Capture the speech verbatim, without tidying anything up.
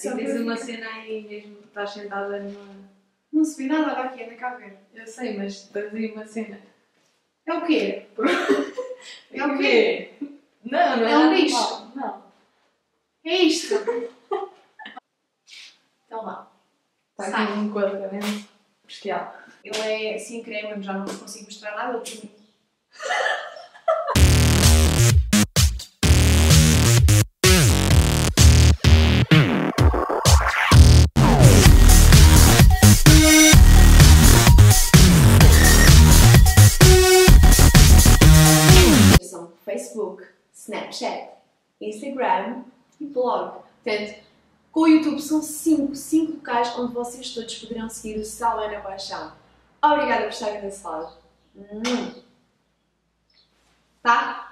Só e que tens eu uma fico- cena aí mesmo, estás sentada numa... Não se vê nada, olha aqui, anda cá a ver. Eu sei, mas tens aí uma cena. É o quê? É o quê? Não, não É um nada bicho. mal, Não. É isto. Então vá. Está Sai. aqui um enquadramento bestial. Ele é assim creme, já não consigo mostrar nada. Outro... São Facebook, Snapchat, Instagram e blog. Portanto, com o YouTube são cinco, cinco locais onde vocês todos poderão seguir o Salve na Paixão. Obrigada por estarem desse lado. Hum. Tá?